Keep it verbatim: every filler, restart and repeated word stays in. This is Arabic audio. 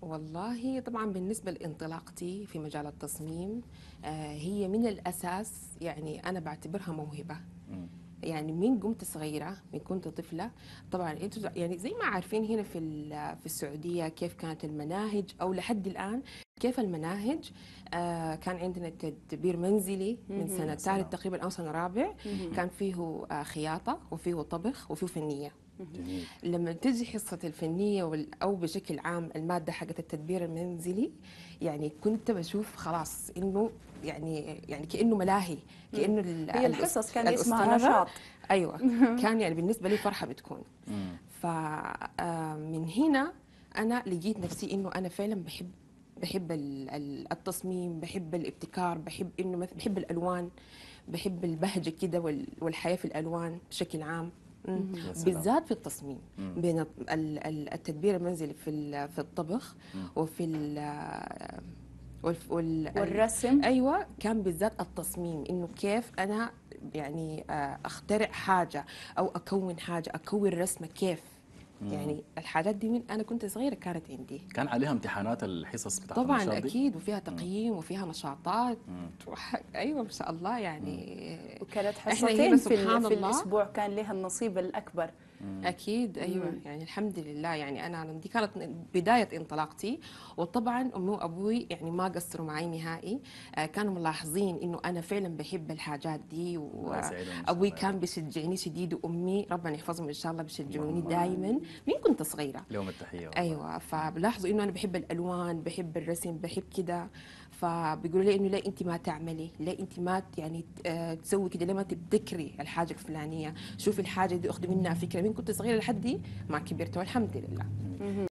والله طبعا بالنسبة لانطلاقتي في مجال التصميم، آه، هي من الأساس يعني أنا بعتبرها موهبة. مم. يعني من قمت صغيرة، من كنت طفلة. طبعا انتوا يعني زي ما عارفين هنا في ال- في السعودية كيف كانت المناهج أو لحد الآن كيف المناهج. آه كان عندنا تدبير منزلي من مهم. سنة يا سلام. ثالث تقريبا أو سنة رابع. مهم. كان فيه آه خياطة وفيه طبخ وفيه فنية. جميل. لما تجي حصة الفنية وال- أو بشكل عام المادة حقت التدبير المنزلي، يعني كنت بشوف خلاص إنه يعني يعني كأنه ملاهي، كأنه ال- هي الأس- الحصص كان اسمها الأستاذة- نشاط. أيوة. كان يعني بالنسبة لي فرحة بتكون. مم. فمن هنا أنا لقيت نفسي إنه أنا فعلا بحب بحب ال- ال- التصميم، بحب الابتكار، بحب إنه مث- بحب الألوان، بحب البهجة كده وال- والحياة في الألوان بشكل عام. مم. يا سلام. بالذات في التصميم، مم. بين الط- ال- ال- التدبير المنزلي في ال- في الطبخ مم. وفي ال والف- وال والرسم. ايوه، كان بالذات التصميم انه كيف انا يعني آه، اخترع حاجه او اكون حاجه، اكون رسمه كيف. مم. يعني الحاجات دي من انا كنت صغيره كانت عندي. كان عليها امتحانات الحصص بتاعت طبعا النشاط دي؟ اكيد، وفيها تقييم وفيها نشاطات. مم. وح- ايوه ما شاء الله يعني. وكانت احنا حصتين هنا في, ال- سبحان في الله. الأسبوع كان لها النصيب الأكبر. اكيد ايوه. مم. يعني الحمد لله، يعني انا دي كانت بدايه انطلاقتي. وطبعا امي وابوي يعني ما قصروا معي نهائي. آه، كانوا ملاحظين انه انا فعلا بحب الحاجات دي، الله يسعدهم إن شاء وابوي الله يا كان رب. بيشجعني شديد، وامي ربنا يحفظهم ان شاء الله بيشجعوني اللهم دائما من كنت صغيره. لهم التحية والله. ايوه، فبلاحظوا انه انا بحب الالوان، بحب الرسم، بحب كده. فبيقولوا لي انه لا انت ما تعملي، لا انت ما ت- يعني ت- آه، تسوي كده، لما تبتكري الحاجه الفلانيه، شوفي الحاجه دي اخذي منها فكره من كنت صغيره لحد ما كبرت، والحمد لله.